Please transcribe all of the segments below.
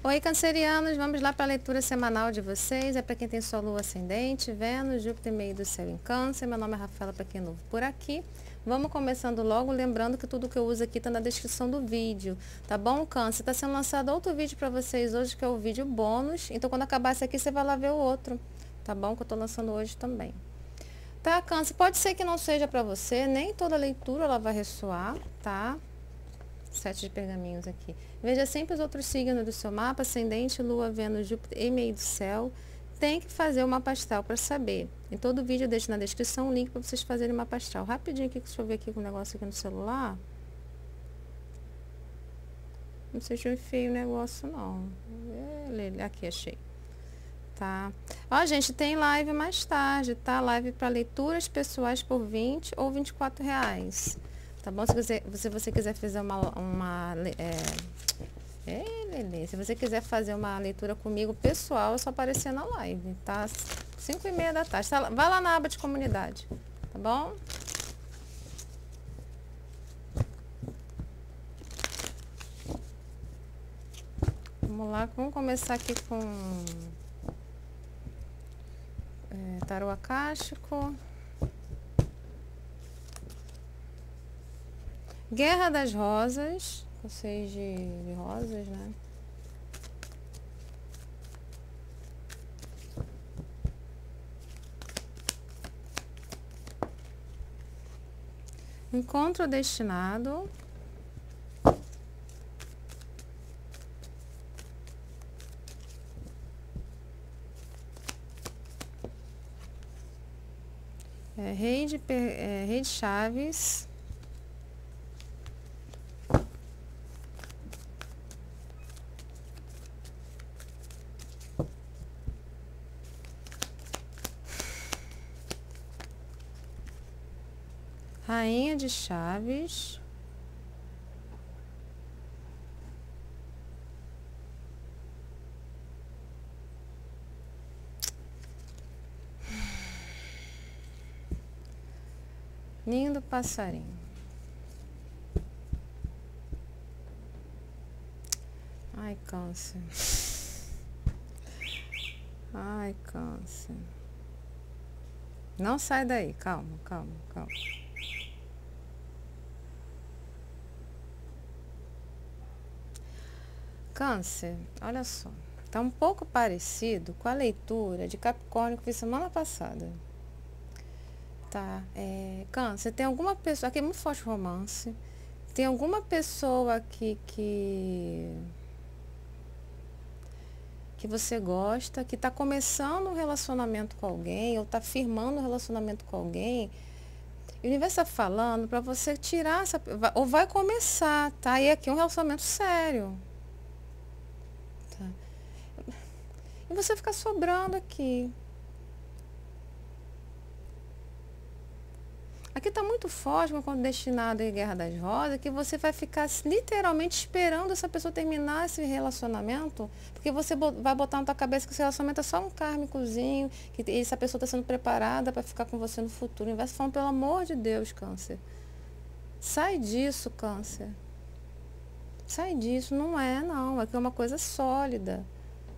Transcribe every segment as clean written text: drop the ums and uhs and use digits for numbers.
Oi, cancerianos, vamos lá para a leitura semanal de vocês. É para quem tem sua lua ascendente, Vênus, Júpiter meio do céu em Câncer. Meu nome é Rafaela, para quem é novo por aqui. Vamos começando logo, lembrando que tudo que eu uso aqui está na descrição do vídeo, tá bom, Câncer? Está sendo lançado outro vídeo para vocês hoje, que é o vídeo bônus. Então, quando acabar esse aqui, você vai lá ver o outro, tá bom? Que eu estou lançando hoje também. Tá, Câncer? Pode ser que não seja para você, nem toda leitura ela vai ressoar, tá? 7 de pergaminhos aqui. Veja sempre os outros signos do seu mapa, ascendente, lua, Vênus, Júpiter e meio do céu. Tem que fazer o mapa astral para saber. Em todo vídeo eu deixo na descrição um link para vocês fazerem o mapa astral. Rapidinho aqui, deixa eu ver aqui com o negócio aqui no celular. Não sei se eu enfiei o negócio não. Aqui, achei. Tá. Ó, gente, tem live mais tarde, tá? Live para leituras pessoais por 20 ou R$24. Tá bom? Se você quiser fazer se você quiser fazer uma leitura comigo pessoal, é só aparecer na live, tá? 5h30 da tarde. Tá, vai lá na aba de comunidade, tá bom? Vamos lá, vamos começar aqui com tarô acástico. Guerra das Rosas, com 6 de rosas, né? Encontro destinado. Rei de chaves. Rainha de chaves. Ninho do passarinho. Ai, Câncer. Ai, Câncer. Não sai daí, calma, calma, calma. Câncer, olha só. Tá um pouco parecido com a leitura de Capricórnio que eu fiz semana passada. Tá, Câncer, tem alguma pessoa, aqui é muito forte romance, tem alguma pessoa aqui que você gosta, que tá começando um relacionamento com alguém, ou tá firmando um relacionamento com alguém, e o universo tá falando pra você tirar essa, ou vai começar, tá? E aqui é um relacionamento sério. Tá? E você fica sobrando aqui. Aqui está muito forte, quando destinado à Guerra das Rosas, que você vai ficar literalmente esperando essa pessoa terminar esse relacionamento, porque você vai botar na tua cabeça que esse relacionamento é só um kármicozinho, que essa pessoa está sendo preparada para ficar com você no futuro. O universo falando, pelo amor de Deus, Câncer. Sai disso, Câncer. Sai disso, não é, não. Aqui é uma coisa sólida.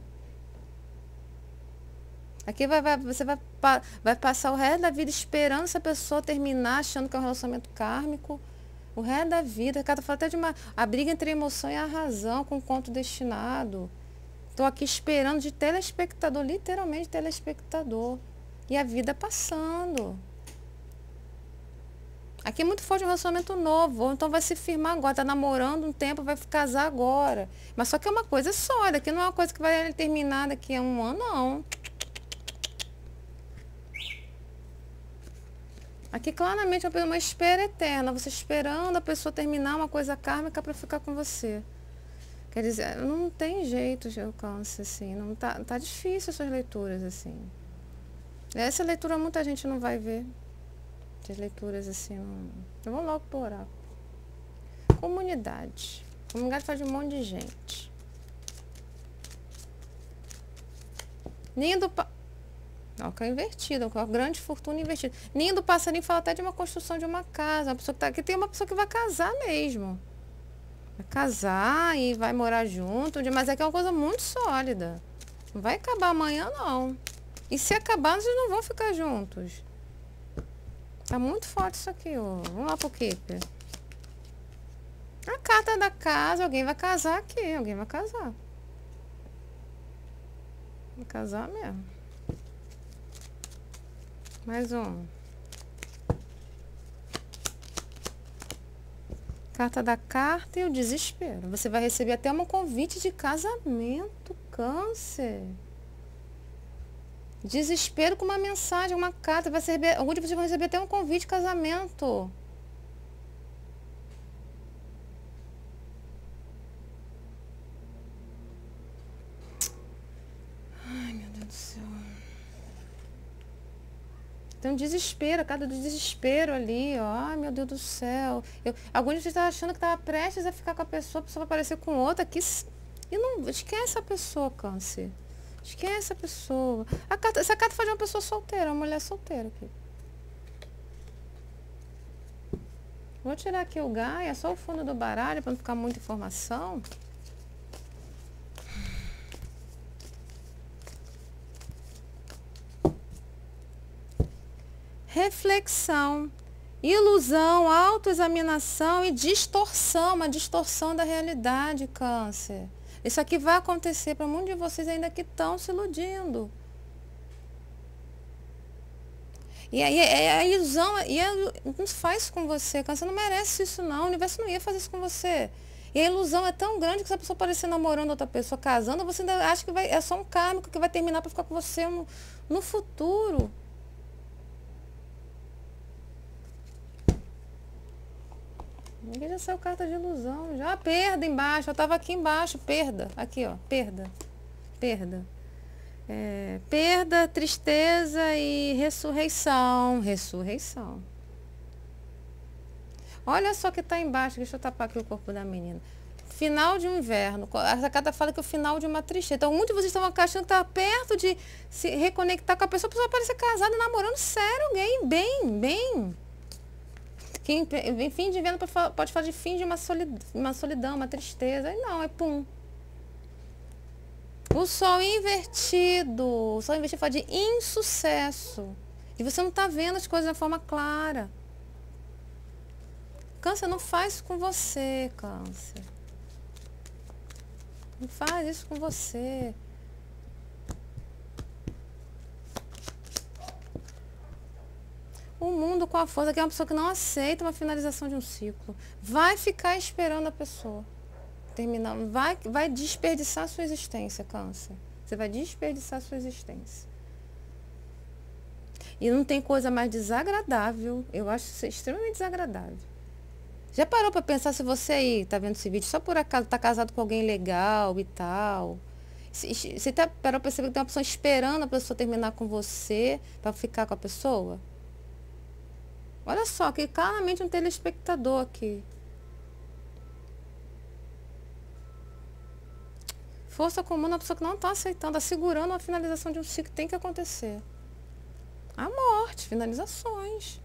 Aqui você vai passar o resto da vida esperando essa pessoa terminar, achando que é um relacionamento kármico. O resto da vida. Cada fala até de a briga entre a emoção e a razão com o conto destinado. Estou aqui esperando de telespectador, literalmente telespectador. E a vida passando. Aqui é muito forte um relacionamento novo. Ou então vai se firmar agora. Está namorando um tempo, vai casar agora. Mas só que é uma coisa sólida. Aqui não é uma coisa que vai terminar daqui a um ano, não. Aqui claramente é uma espera eterna, você esperando a pessoa terminar uma coisa kármica para ficar com você. Quer dizer, não tem jeito, Câncer, assim, não tá difícil essas leituras, assim. Essa leitura muita gente não vai ver. As leituras, assim, não... Eu vou logo pro oráculo. Comunidade. Comunidade faz de um monte de gente. Ninho do... Ó, que é invertido, com a grande fortuna invertida. Ninho do passarinho fala até de uma construção de uma casa. Uma pessoa que tem uma pessoa que vai casar mesmo. Vai casar e vai morar junto, mas é que é uma coisa muito sólida. Não vai acabar amanhã, não. E se acabar, vocês não vão ficar juntos. Tá muito forte isso aqui, ó. Vamos lá pro Keeper. A carta da casa, alguém vai casar aqui, alguém vai casar. Vai casar mesmo. Mais um. Carta da carta e o desespero. Você vai receber até um convite de casamento, Câncer. Desespero com uma mensagem, uma carta. Vai receber, algum de vocês vão receber até um convite de casamento. Ai, meu Deus do céu. Tem um desespero, a carta do desespero ali, ó. Ai, meu Deus do céu. Alguns de vocês estavam achando que estava prestes a ficar com a pessoa vai aparecer com outra aqui. E não esquece a pessoa, Câncer. Esquece a pessoa. Essa carta faz de uma pessoa solteira, uma mulher solteira aqui. Vou tirar aqui o Gaia, só o fundo do baralho, para não ficar muita informação. Reflexão, ilusão, autoexaminação e distorção, uma distorção da realidade, Câncer. Isso aqui vai acontecer para muitos de vocês ainda que estão se iludindo. E aí a ilusão não faz com você, Câncer, não merece isso não, o universo não ia fazer isso com você. E a ilusão é tão grande que se a pessoa parecer namorando outra pessoa, casando, você ainda acha que é só um kármico que vai terminar para ficar com você no futuro. Aqui já saiu carta de ilusão. Já perda embaixo. Eu tava aqui embaixo. Perda. Aqui, ó. Perda. Perda. Perda, tristeza e ressurreição. Ressurreição. Olha só que tá embaixo. Deixa eu tapar aqui o corpo da menina. Final de um inverno. Essa carta fala que é o final de uma tristeza. Então, muitos de vocês estavam achando que estava perto de se reconectar com a pessoa vai parecer casada, namorando sério alguém. Bem. Fim de inverno pode falar de fim de uma solidão, uma tristeza. E não, é pum. O sol invertido. O sol invertido fala de insucesso. E você não está vendo as coisas de forma clara. Câncer, não faz isso com você, Câncer. Não faz isso com você. O mundo com a força, que é uma pessoa que não aceita uma finalização de um ciclo. Vai ficar esperando a pessoa terminar. Vai desperdiçar a sua existência, Câncer. Você vai desperdiçar a sua existência. E não tem coisa mais desagradável. Eu acho isso extremamente desagradável. Já parou para pensar se você aí tá vendo esse vídeo só por acaso tá casado com alguém legal e tal? Você parou para perceber que tem uma pessoa esperando a pessoa terminar com você para ficar com a pessoa? Olha só, que claramente um telespectador aqui. Força comum na pessoa que não está aceitando, assegurando a finalização de um ciclo que tem que acontecer. A morte, finalizações.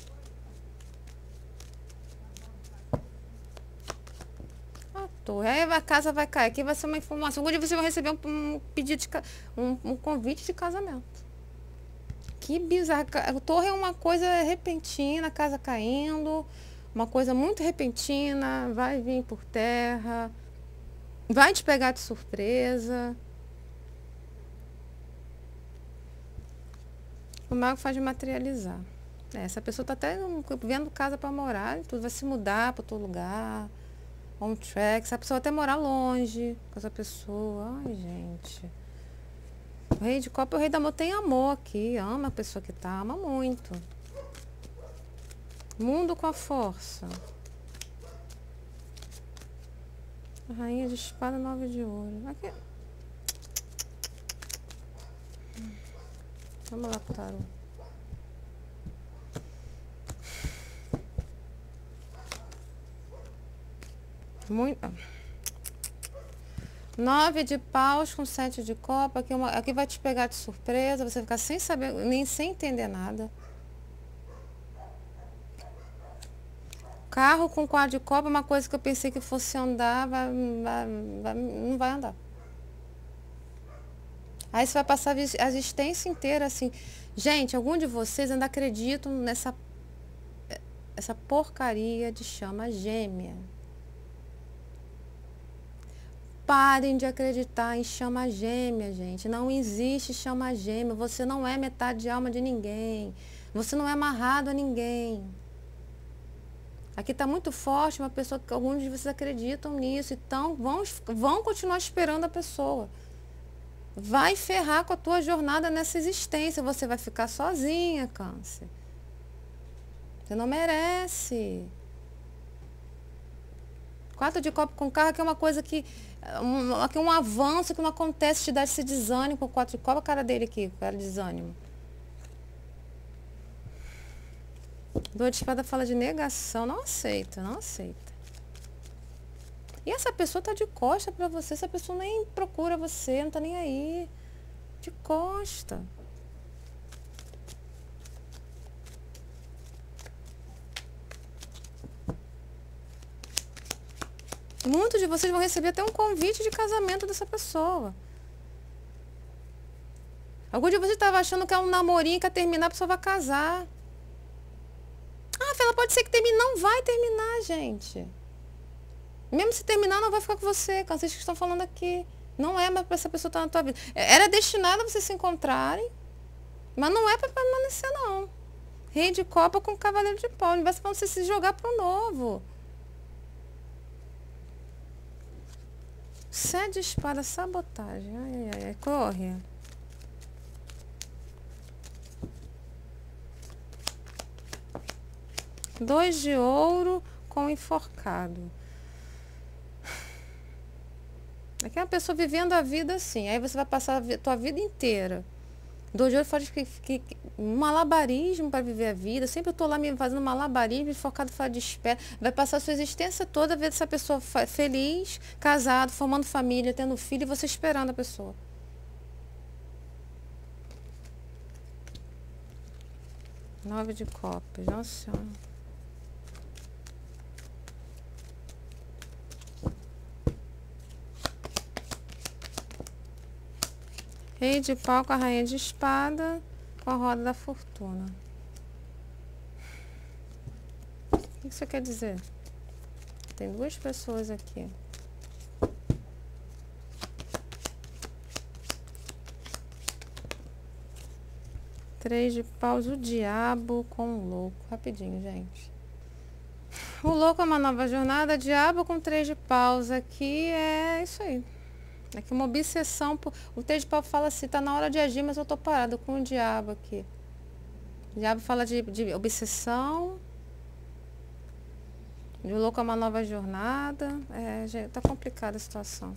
A torre. Aí a casa vai cair. Aqui vai ser uma informação. Algum dia você vai receber um pedido de um convite de casamento. Que bizarro. A torre é uma coisa repentina, a casa caindo, uma coisa muito repentina, vai vir por terra, vai te pegar de surpresa. O mago faz de materializar. Essa pessoa está até vendo casa para morar, tudo vai se mudar para outro lugar, on track. Essa pessoa vai até morar longe com essa pessoa. Ai, gente. O rei de copa e o rei da amor tem amor aqui. Ama a pessoa que tá, ama muito. Mundo com a força. A rainha de espada, 9 de ouro. Aqui. Vamos lá pro tarô. Muito. 9 de paus com 7 de copa. Aqui vai te pegar de surpresa. Você vai ficar sem saber, nem sem entender nada. Carro com 4 de copa, uma coisa que eu pensei que fosse andar, não vai andar. Aí você vai passar a existência inteira assim. Gente, algum de vocês ainda acreditam essa porcaria de chama gêmea. Parem de acreditar em chama gêmea, gente. Não existe chama gêmea. Você não é metade de alma de ninguém. Você não é amarrado a ninguém. Aqui está muito forte uma pessoa que alguns de vocês acreditam nisso. Então, vão continuar esperando a pessoa. Vai ferrar com a tua jornada nessa existência. Você vai ficar sozinha, Câncer. Você não merece. 4 de copa com carro, que é uma coisa que um avanço que não acontece, te dá esse desânimo com 4 de copa. A cara dele aqui, cara de desânimo. 2 de espada fala de negação. Não aceita, não aceita. E essa pessoa tá de costa pra você. Essa pessoa nem procura você, não tá nem aí. De costa. Muitos de vocês vão receber até um convite de casamento dessa pessoa. Algum de vocês estava achando que é um namorinho que ia terminar, a pessoa vai casar. Ah, ela pode ser que termine. Não vai terminar, gente. Mesmo se terminar, não vai ficar com você. Vocês que estão falando aqui. Não é mais para essa pessoa estar na tua vida. Era destinado a vocês se encontrarem, mas não é para permanecer, não. Rei de copa com cavaleiro de pau. O universo é para você se jogar para o novo. 7 de espada, sabotagem. Ai, ai, ai. Corre. Dois de ouro com enforcado. Aqui é uma pessoa vivendo a vida assim. Aí você vai passar a tua vida inteira. 2 de ouro faz um malabarismo para viver a vida. Sempre eu tô lá me fazendo malabarismo, enforcado fora de espera. Vai passar a sua existência toda vendo essa pessoa feliz, casado, formando família, tendo filho, e você esperando a pessoa. Nove de copas. Nossa Senhora. Rei de pau com a rainha de espada, com a roda da fortuna. O que isso quer dizer? Tem 2 pessoas aqui. Três de paus, o diabo com o louco. Rapidinho, gente. O louco é uma nova jornada, diabo com 3 de paus. Aqui é isso aí. Aqui uma obsessão. O 3 de pau fala assim, tá na hora de agir, mas eu tô parado com o diabo aqui. O diabo fala de obsessão. O louco é uma nova jornada. É, gente, tá complicada a situação.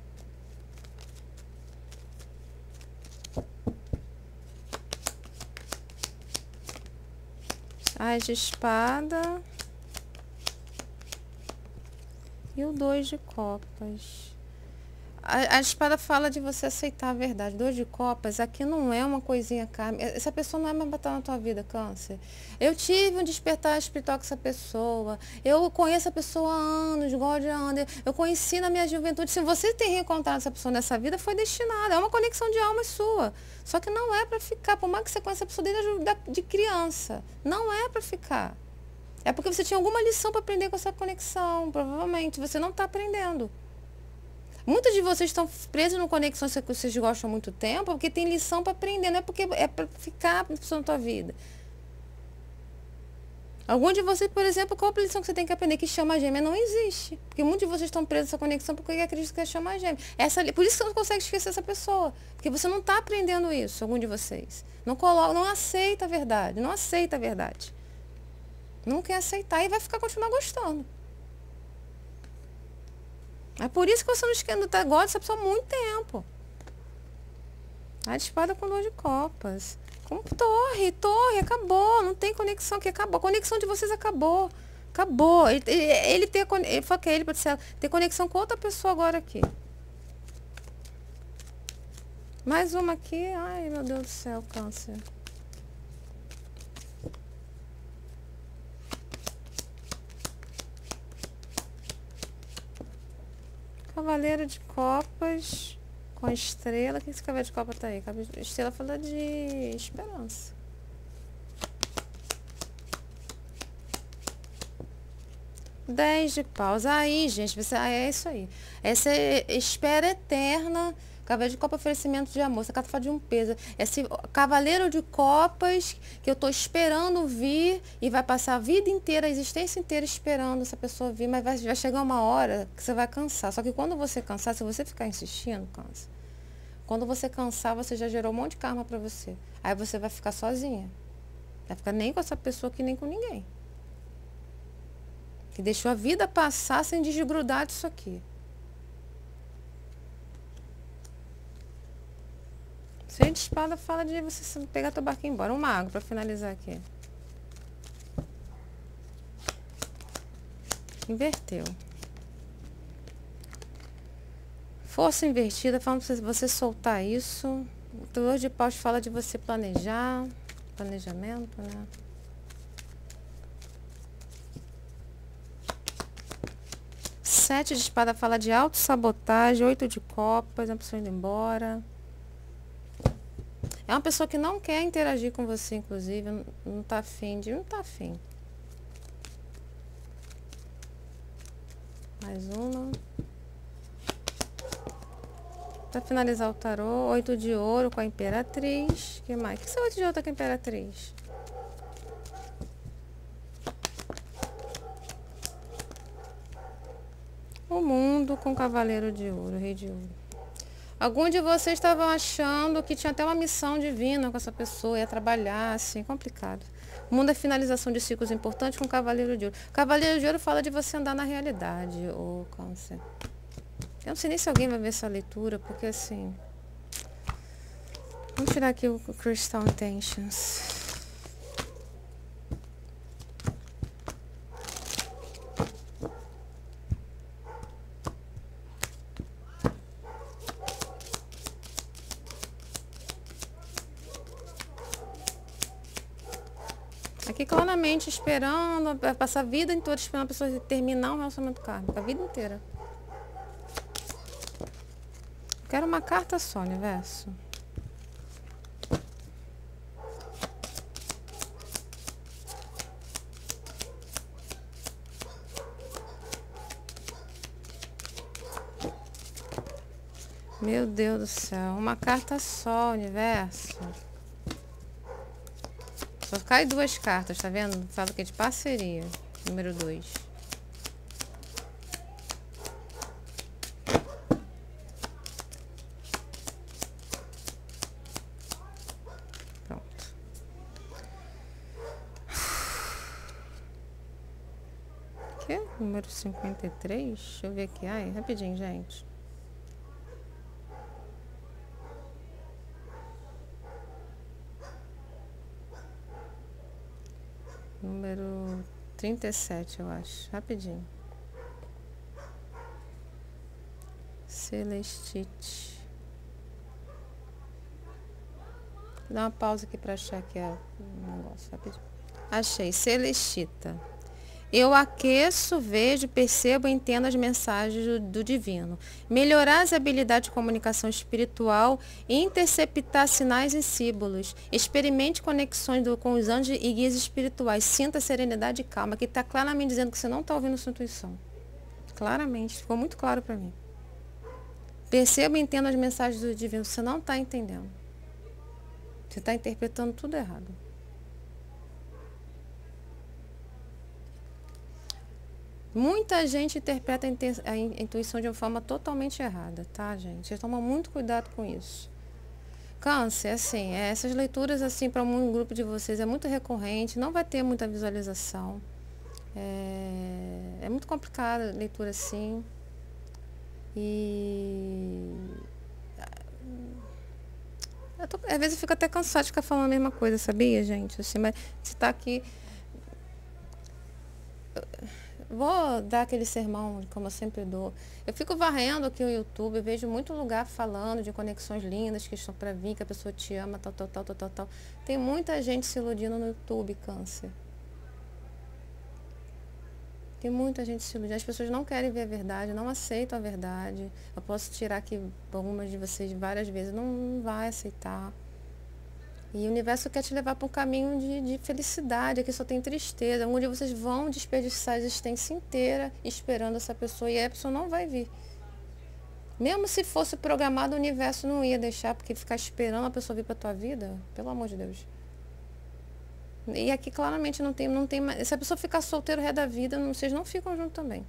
As de espada. E o 2 de copas. A espada fala de você aceitar a verdade. 2 de copas, aqui não é uma coisinha karma. Essa pessoa não é mais botar na tua vida, Câncer. Eu tive um despertar espiritual com essa pessoa. Eu conheço a pessoa há anos, igual de anos. Eu conheci na minha juventude. Se você tem reencontrado essa pessoa nessa vida, foi destinado. É uma conexão de alma sua. Só que não é para ficar. Por mais que você conheça a pessoa desde de criança. Não é para ficar. É porque você tinha alguma lição para aprender com essa conexão. Provavelmente. Você não está aprendendo. Muitos de vocês estão presos no conexões que vocês gostam há muito tempo, porque tem lição para aprender, não é porque é para ficar na tua vida. Algum de vocês, por exemplo, qual a lição que você tem que aprender? Que chama gêmea não existe. Porque muitos de vocês estão presos nessa conexão porque acreditam que é chama gêmea. Por isso que você não consegue esquecer essa pessoa. Porque você não está aprendendo isso, algum de vocês. Não aceita a verdade, não aceita a verdade. Não quer aceitar e vai continuar gostando. É por isso que você não gosta dessa pessoa há muito tempo. A espada com 2 de copas. Com torre, acabou. Não tem conexão que acabou. A conexão de vocês acabou. Acabou. Ele fala que ele pode ter conexão com outra pessoa agora aqui. Mais uma aqui. Ai, meu Deus do céu, Câncer. Cavaleiro de Copas com a estrela. O que esse Cavaleiro de Copas tá aí? A estrela fala de esperança. Dez de paus. Aí, gente, é isso aí. Essa espera eterna. Cavaleiro de Copas, oferecimento de amor. Essa carta fala de um peso. Esse Cavaleiro de Copas que eu tô esperando vir e vai passar a vida inteira, a existência inteira esperando essa pessoa vir, mas vai chegar uma hora que você vai cansar. Só que quando você cansar, se você ficar insistindo, cansa. Quando você cansar, você já gerou um monte de karma pra você. Aí você vai ficar sozinha. Vai ficar nem com essa pessoa que nem com ninguém. Que deixou a vida passar sem desgrudar disso aqui. Seis de espada fala de você pegar teu barco e ir embora. Um mago para finalizar aqui. Inverteu. Força invertida, falando para você soltar isso. O Dois de Paus fala de você planejar. Planejamento, né? Sete de espada fala de autossabotagem. Oito de copas, uma pessoa indo embora. É uma pessoa que não quer interagir com você, inclusive. Não tá afim de... Não tá afim. Mais uma. Pra finalizar o tarô, 8 de ouro com a Imperatriz. O que mais? O que é 8 de ouro com a Imperatriz? O mundo com o Cavaleiro de Ouro, Rei de Ouro. Alguns de vocês estavam achando que tinha até uma missão divina com essa pessoa, ia trabalhar, assim, complicado. O mundo é finalização de ciclos importantes com o Cavaleiro de Ouro. O Cavaleiro de Ouro fala de você andar na realidade, ô Câncer. Eu não sei nem se alguém vai ver essa leitura, porque assim... Vamos tirar aqui o Crystal Intentions. Aqui claramente esperando, vai passar a vida toda esperando a pessoa terminar um relacionamento kármico, a vida inteira. Quero uma carta só, universo. Meu Deus do céu, uma carta só, universo. Só cai duas cartas, tá vendo? Fala que é de parceria. Número 2. Pronto. Aqui, número 53. Deixa eu ver aqui. Ai, rapidinho, gente. Número 37, eu acho. Rapidinho. Celestite. Vou dar uma pausa aqui para achar aqui o negócio. Rapidinho. Achei. Celestita. Eu aqueço, vejo, percebo e entendo as mensagens do divino. Melhorar as habilidades de comunicação espiritual e interceptar sinais e símbolos. Experimente conexões com os anjos e guias espirituais. Sinta serenidade e calma. Aqui está claramente dizendo que você não está ouvindo sua intuição. Claramente, ficou muito claro para mim. Perceba e entenda as mensagens do divino. Você não está entendendo. Você está interpretando tudo errado. Muita gente interpreta a intuição de uma forma totalmente errada, tá, gente? Vocês tomam muito cuidado com isso. Câncer, assim, essas leituras, assim, para um grupo de vocês é muito recorrente, não vai ter muita visualização. É muito complicada a leitura, assim. E... às vezes eu fico até cansada de ficar falando a mesma coisa, sabia, gente? Assim, mas se tá aqui... Vou dar aquele sermão, como eu sempre dou. Eu fico varrendo aqui o YouTube, vejo muito lugar falando de conexões lindas que estão para vir, que a pessoa te ama, tal, tal, tal, tal, tal, tal. Tem muita gente se iludindo no YouTube, Câncer. Tem muita gente se iludindo. As pessoas não querem ver a verdade, não aceitam a verdade. Eu posso tirar aqui algumas de vocês várias vezes, não vai aceitar. E o universo quer te levar para um caminho de felicidade. Aqui só tem tristeza. Um dia vocês vão desperdiçar a existência inteira esperando essa pessoa e a pessoa não vai vir. Mesmo se fosse programado, o universo não ia deixar, porque ficar esperando a pessoa vir para a tua vida, pelo amor de Deus. E aqui claramente não tem mais. Se a pessoa ficar solteira o resto da vida, vocês não ficam juntos também.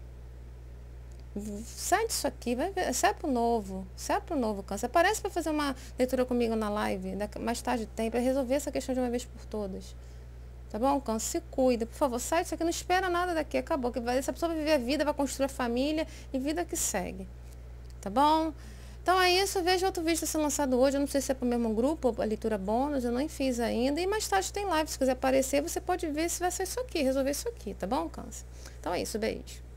Sai disso aqui, vai ver, sai pro novo, Câncer. Aparece para fazer uma leitura comigo na live, mais tarde tem, para resolver essa questão de uma vez por todas. Tá bom, Câncer? Se cuida, por favor, sai disso aqui, não espera nada daqui, acabou. Essa pessoa vai viver a vida, vai construir a família e vida que segue. Tá bom? Então é isso, veja outro vídeo ser lançado hoje, eu não sei se é para o mesmo grupo, a leitura bônus, eu não fiz ainda. E mais tarde tem live, se quiser aparecer, você pode ver se vai ser isso aqui, resolver isso aqui, tá bom, Câncer? Então é isso, beijo.